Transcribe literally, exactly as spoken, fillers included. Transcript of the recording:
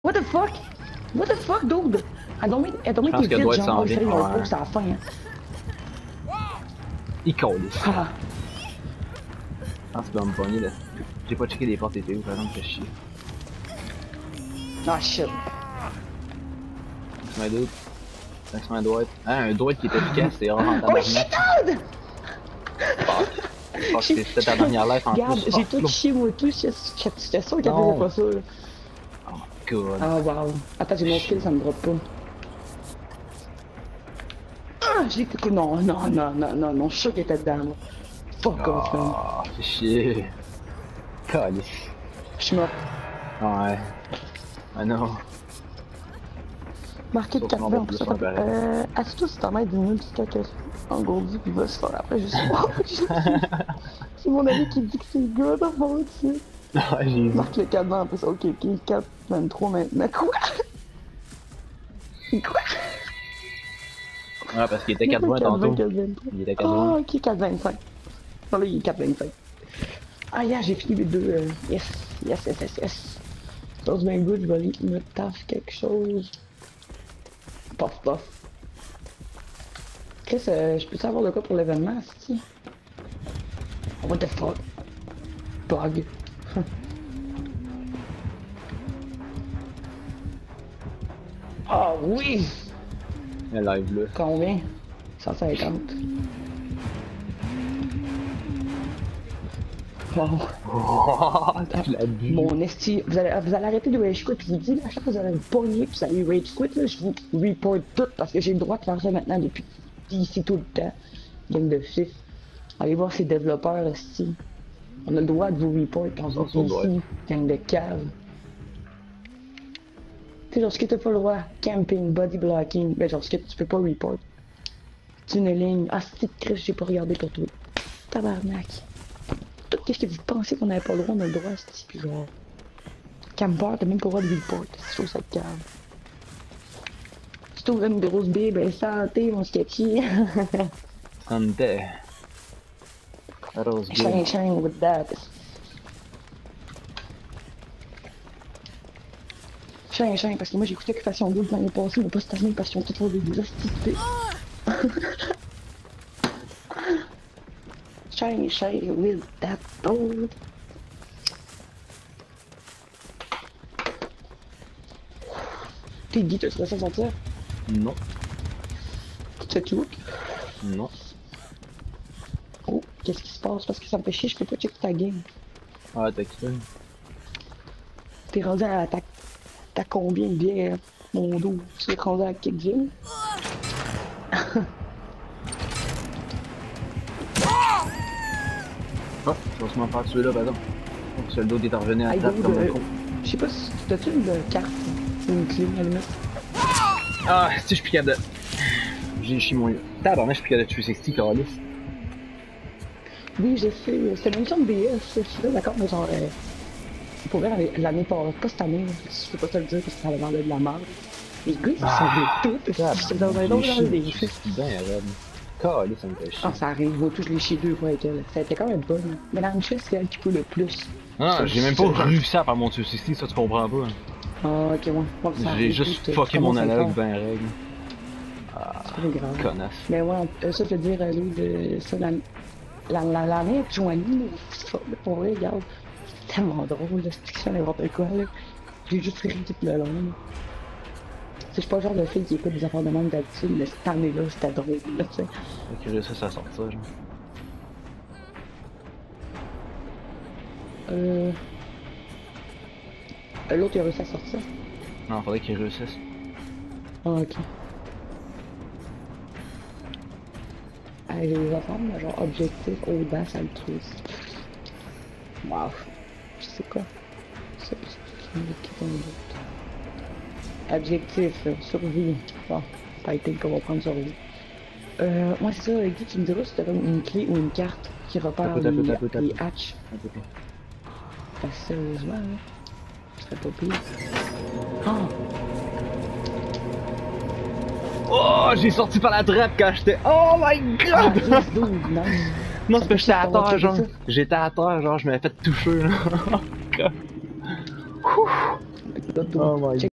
What the fuck? What the fuck, dude? Elle doit être Je pense que vite, doit être genre, sans oh, vie. sérieux, on Ouais. pousse à la fin, hein. Il colle. Ah, Ah, c'est pas me pogner là. J'ai pas checké les portes étaient où, par exemple, fait chier. ah shit. C'est un doute. C'est un droit. Ah, un droit qui est efficace, c'est rare en Oh shit, tabarnak. dude! Je pense que c'était ta dernière life en Regarde, plus. j'ai Oh, tout chié moi tout, j'étais sûr qu'elle Non. faisait pas ça. Là. oh my god. Ah wow. Attends, j'ai mon skill, ça me drop pas. Ah, j'ai écouté. Non, non, non, non, non, non, je suis sûr qu'elle était dedans, moi. Fuck off, man. Ah, c'est chier. Calice. Je suis mort. Ouais. Ah non. Marqué de Sauf qu'on va quatre plus ça. faire pareil. Euh. As-tu tout t'en mettre d'une minute jusqu'à que engourdi puis va se faire après, je sais pas. C'est mon ami qui dit que c'est le gars dans mon dessus. Ah, j'ai vu. Marque le quatre vingt en plus, ok, ok, quatre vingt-trois maintenant. Quoi? Quoi? Ouais, parce qu'il était quatre vingt tantôt. Il était quatre vingt. Ah, ok, quatre vingt-cinq. Non, là, il est quatre vingt-cinq. Ah, yeah, j'ai fini les deux. Euh... Yes, yes, yes, yes, yes. Ça se bien good, je vais aller me taffe quelque chose. Pof, pof. Chris, euh, je peux savoir de quoi pour l'événement, c'est-tu? What the fuck? Bug. Ah oui! Le live là. Combien? cent cinquante. Wow. Oh, tu l'as dit. Mon esti, vous allez, vous allez arrêter de rage quit, je vous dis, là, à chaque fois que vous allez me pogner puis vous allez rage quit, là, je vous report tout parce que j'ai le droit de faire ça maintenant depuis ici tout le temps. Gang de fif. Allez voir ces développeurs, esti. On a le droit de vous report quand vous On êtes ici, gang de cave. Tu sais, genre, ce que t'as pas le droit, camping, body blocking, ben genre, ce que tu peux pas report. Tunneling, ah, c'est Chris, j'ai pas regardé pour toi. Tabarnak. Tout qu'est-ce que vous pensez qu'on avait pas le droit, on a le droit, c'est puis genre. Camper, t'as même pas le droit de report, c'est chaud cette cave. Si t'ouvres une grosse bille, ben santé, mon sketchy. Santé. That was Shine, good. shine with that. Shine, shine, parce que moi j'ai écouté Occupation double l'année passée, mais pas cette année parce qu'ils ont tout trouvé des hostilités. Shine, shine with that gold. T'es dit, tu serais ça sortir? Non. Tu sais tout? Non. Oh, qu'est-ce qui se passe? Parce que ça me fait chier, je peux pas checker ta game. Ah, t'as quitté. T'es rendu à ta... T'as combien de bières, mon dos? Tu es rendu à quelques villes? Ah, je vais sûrement faire tuer là, par exemple. Parce que le dos est revenu à Hey, table dude, comme un euh, con. je sais pas si t'as-tu une euh, carte ou une clé à la limite? Ah, si je suis capable de. J'ai chié mon lieu. Tabarnak, je suis capable de tuer sixty, Carlis. Oui, j'ai fait. euh, C'était une mission de B S, je suis là, d'accord, mais genre. Euh, pour vrai, l'année passée, pas cette année, je peux pas te le dire parce que ça avait l'air de la merde. Les gars, ils Ah, savaient tout. J'étais dans un autre genre de jeu. C'est bien raide. Carlis, ça me fait chier. Ah, ça arrive, moi, tout, je l'ai chié deux fois avec elle. Ça a été quand même bonne. Mais dans le jeu, c'est elle qui peut le plus. Non, j'ai même pas réussi à faire mon tuer sixty, ça tu comprends pas. Ah, ok, ouais. Bon, ça J'ai arrive, juste tout, fucké euh, mon commence à le analogue faire. ben règle. Ah, C'est pas grave. connasse. Mais ouais, on- ça, je veux dire, Lou, de ça, la- la- la- l'année avec Joanie, là, c'est pas- pour vrai, regarde, c'est tellement drôle, là, c'est que n'importe quoi, là. J'ai juste ri tout le long, là. Je suis pas le genre de fille qui écoute des affaires de même d'habitude, mais cette année-là, c'était drôle, là, tu sais. Fait que j'ai réussi à sortir, genre. Euh... L'autre, il a réussi à sortir. Non, faudrait qu'il réussisse. Ah, ok. Allez, les affaires, mais genre objectif, audace, altruiste. Wow. Je sais quoi. Ça, c'est qui tombe d'autre. Objectif, euh, survie. Bon, ça a été qu'on va prendre survie. Euh, moi c'est ça, Guy, tu me diras si t'as comme une clé ou une carte qui repère Tape, tape, les, tape, tape. les hatchs. Un peu plus. Parce que sérieusement, là, ce serait pas pire. Ah! Oh, j'ai sorti par la trappe quand j'étais. Oh my Ah, god! yes, dude, nice! Non, Ça c'est parce que j'étais à fait chier terre, genre. ça. J'étais à terre, genre, je m'avais fait toucher, là. Oh god. Dude, Oh my check